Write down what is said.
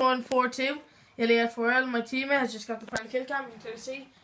1 4-2. Iliad Forel, my teammate, has just got the final kill cam. You can clearly see.